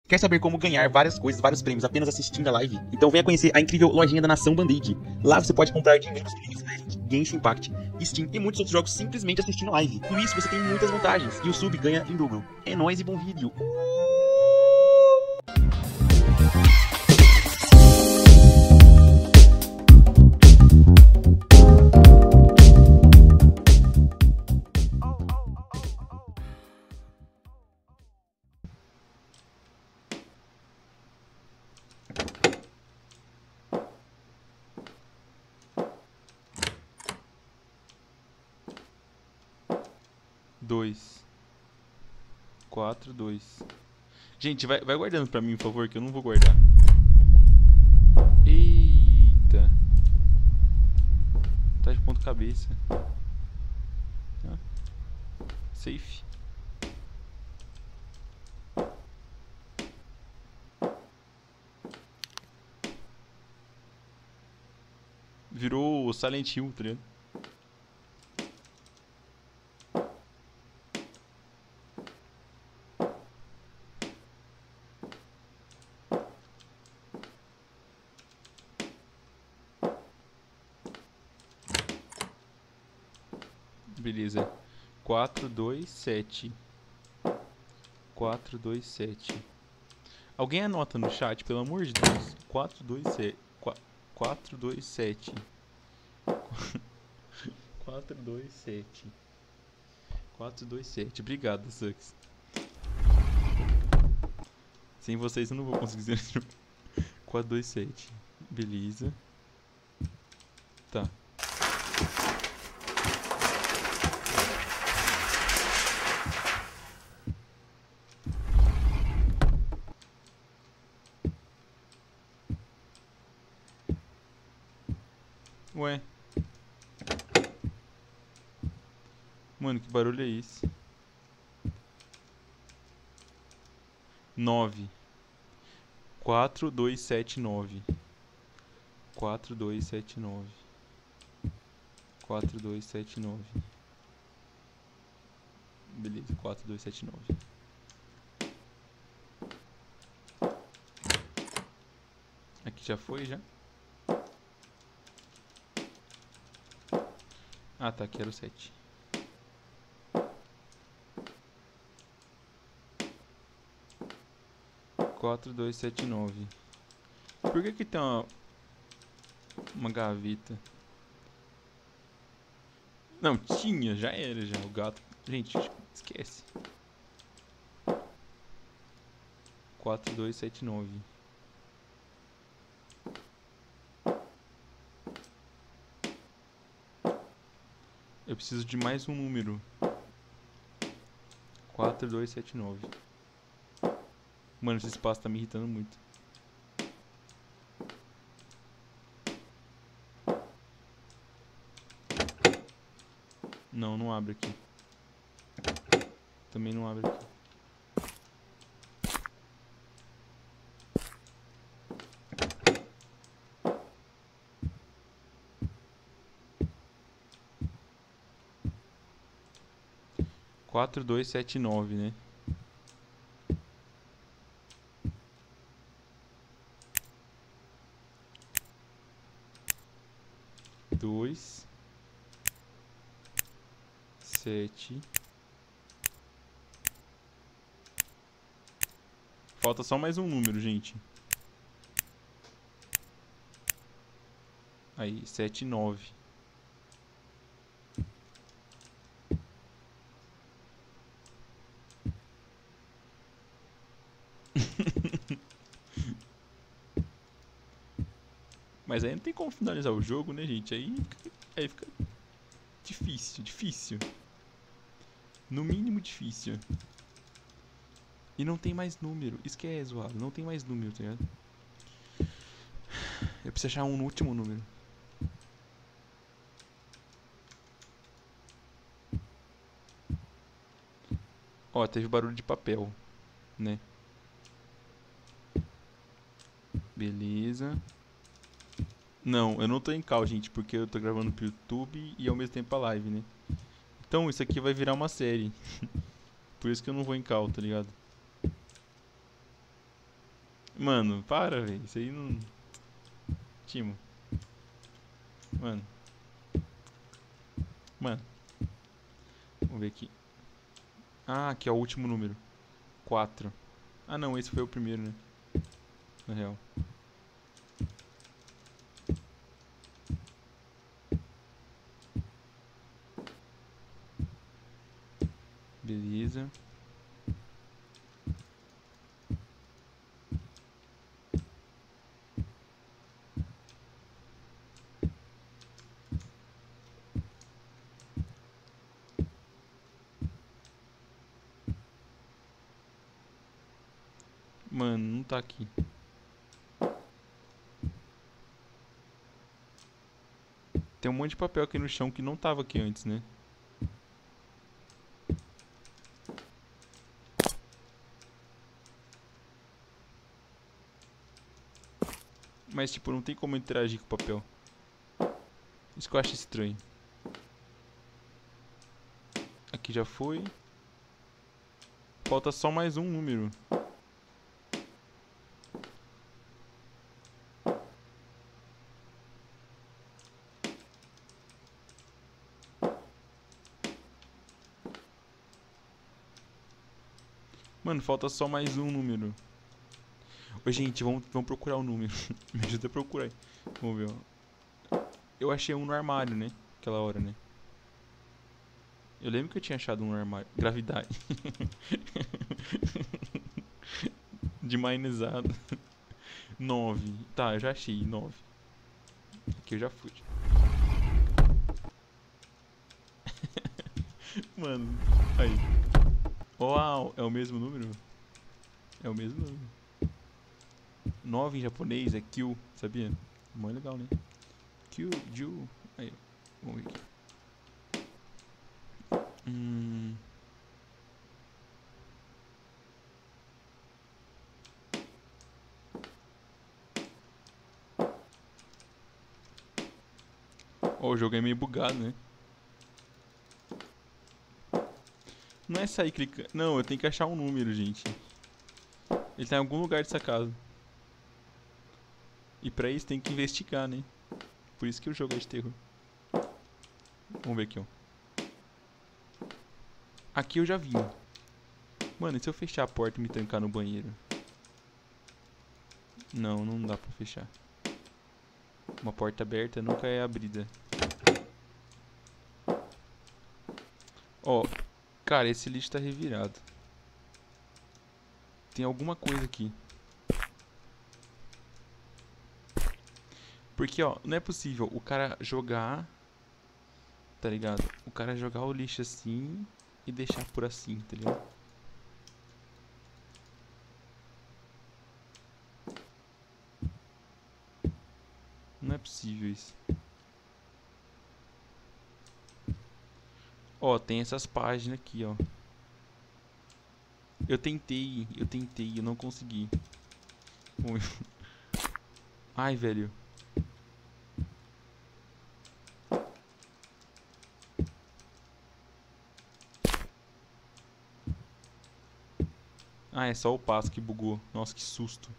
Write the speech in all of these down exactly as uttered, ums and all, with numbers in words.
Quer saber como ganhar várias coisas, vários prêmios apenas assistindo a live? Então venha conhecer a incrível lojinha da Nação Band-Aid. Lá você pode comprar diversos prêmios Reddit, Genshin Impact, Steam e muitos outros jogos simplesmente assistindo a live. Com isso você tem muitas vantagens e o sub ganha em dobro. É nóis e bom vídeo! Dois. Quatro, dois. Gente, vai, vai guardando pra mim, por favor, que eu não vou guardar. Eita. Tá de ponta cabeça. Ah. Safe. Virou o Silent Hill, tá ligado? Beleza. quatro, dois, sete. quatro, dois, sete. Alguém anota no chat, pelo amor de Deus. quatro, dois, sete. quatro, dois, sete. quatro, dois, sete. quatro, dois, sete. Obrigado, Sux. Sem vocês eu não vou conseguir dizer. quatro, dois, sete. Beleza. Tá. Ué. Mano, que barulho é esse? nove. quatro, dois, sete, nove. quatro, dois, sete, nove. quatro, dois, sete, nove. Beleza, quatro, dois, sete, nove. Aqui já foi, já? Ah, tá, aqui era o sete. quatro, dois, sete, nove. Por que que tem uma, uma gaveta? Não, tinha, já era já, o gato. Gente, esquece. quatro, dois, sete, nove. Eu preciso de mais um número. quatro, dois, sete, nove. Mano, esse espaço tá me irritando muito. Não, não abre aqui. Também não abre aqui. quatro, dois, sete, nove, né? dois, sete. Falta só mais um número, gente. Aí, sete, nove. Mas aí não tem como finalizar o jogo, né, gente? Aí, aí fica difícil, difícil. No mínimo difícil. E não tem mais número. Isso que é zoado. Não tem mais número, tá ligado? Eu preciso achar um último número. Ó, teve barulho de papel, né? Beleza. Não, eu não tô em call, gente, porque eu tô gravando pro YouTube e ao mesmo tempo a live, né? Então isso aqui vai virar uma série. Por isso que eu não vou em call, tá ligado? Mano, para, velho. Isso aí não... Timo. Mano. Mano. Vamos ver aqui. Ah, aqui é o último número. Quatro. Ah, não. Esse foi o primeiro, né? Na real. Beleza. Mano, não tá aqui. Tem um monte de papel aqui no chão que não tava aqui antes, né? Mas, tipo, não tem como interagir com o papel. Isso que eu acho estranho. Aqui já foi. Falta só mais um número. Mano, falta só mais um número. Ô, gente, vamos, vamos procurar o número. Me ajuda a procurar aí. Vamos ver, ó. Eu achei um no armário, né? Aquela hora, né? Eu lembro que eu tinha achado um no armário. Gravidade. Deminizado. Nove. Tá, eu já achei. Nove. Aqui eu já fui. Mano, aí. Uau, é o mesmo número? É o mesmo número. Nove em japonês é Kyu, sabia? Muito legal, né? Kyu, Ju. Aí, vamos ver aqui. Hum. Ó, o jogo é meio bugado, né? Não é sair clicando. Não, eu tenho que achar um número, gente. Ele tá em algum lugar dessa casa. E pra isso tem que investigar, né? Por isso que o jogo é de terror. Vamos ver aqui, ó. Aqui eu já vi. Mano, e se eu fechar a porta e me trancar no banheiro? Não, não dá pra fechar. Uma porta aberta nunca é abrida. Ó, cara, esse lixo tá revirado. Tem alguma coisa aqui. Porque, ó, não é possível o cara jogar... Tá ligado? O cara jogar o lixo assim e deixar por assim, tá ligado? Não é possível isso. Ó, tem essas páginas aqui, ó. Eu tentei, eu tentei, eu não consegui. Ai, velho. Ah, é só o passo que bugou. Nossa, que susto.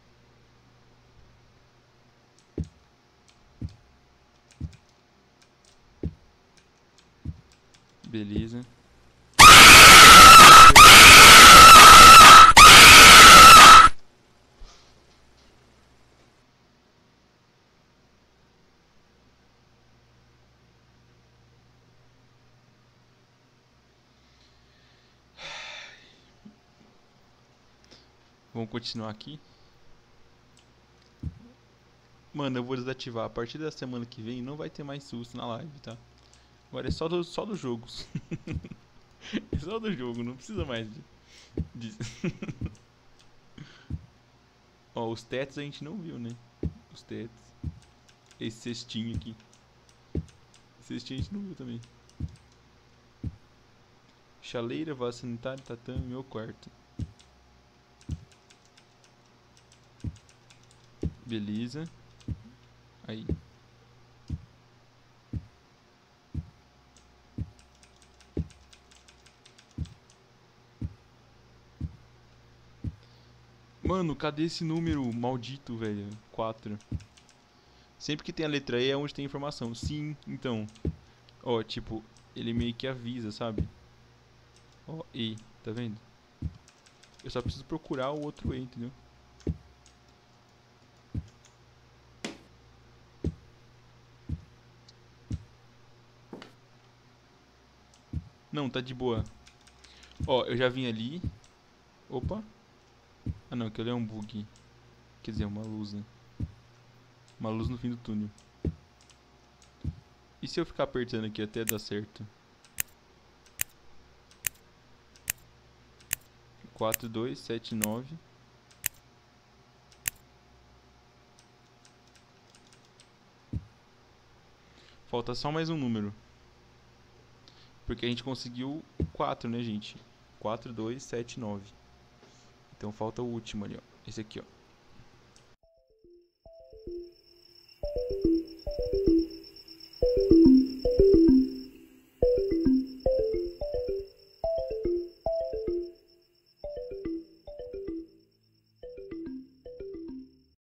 Beleza. Vamos continuar aqui. Mano, eu vou desativar. A partir da semana que vem não vai ter mais susto na live, tá? Agora é só do, só dos jogos. É só do jogo, não precisa mais de... de... Ó, os tetos a gente não viu, né? Os tetos. Esse cestinho aqui. Esse cestinho a gente não viu também. Chaleira, vaso sanitário, tatame, meu quarto. Beleza. Aí. Mano, cadê esse número maldito, velho? quatro. Sempre que tem a letra E é onde tem informação. Sim, então. Ó, tipo, ele meio que avisa, sabe? Ó, E, tá vendo? Eu só preciso procurar o outro E, entendeu? Não, tá de boa. Ó, eu já vim ali. Opa. Ah não, aquilo é um bug. Quer dizer, uma luz, né? Uma luz no fim do túnel. E se eu ficar apertando aqui até dar certo? quatro, dois, sete, nove. Falta só mais um número. Porque a gente conseguiu quatro, né, gente? quatro, dois, sete, nove. Então falta o último ali, ó. Esse aqui, ó.